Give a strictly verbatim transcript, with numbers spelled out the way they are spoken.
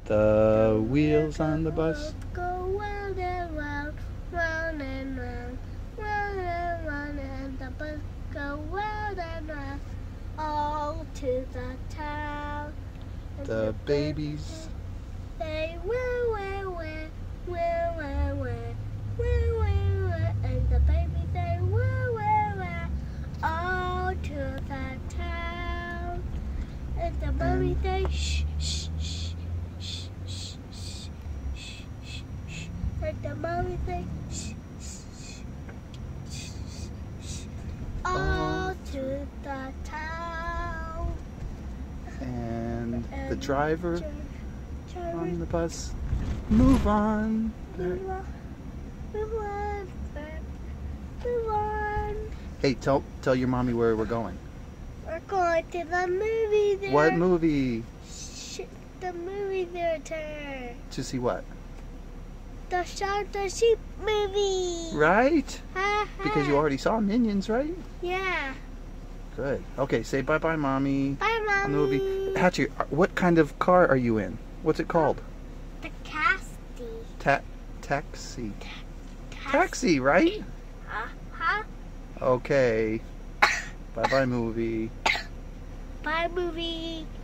The wheels on the bus go round and round, round and round, round and round, and the bus go round and round, all to the town. And the babies they wah wah wah, wah wah wah, wah wah wah, and the babies they wah wah wah, all to the town. And the mommy they shh shh shh shh shh shh shh shh shh. And the mommy they shh shh shh shh shh, all to the town. and And the driver driver- on the bus. Move on. Move on, move on, move on. Hey, tell tell your mommy where we're going. We're going to the movie theater. What movie? Sh- the movie theater. To see what? The Shaun the Sheep movie. Right? Ha, ha. Because you already saw Minions, right? Yeah. Good. Okay, say bye-bye, Mommy. Bye, Mommy. On the movie. Hatchie, what kind of car are you in? What's it called? The Casty. Ta taxi. Cas- Taxi, right? Uh-huh. Okay. Bye-bye, movie. Bye, movie.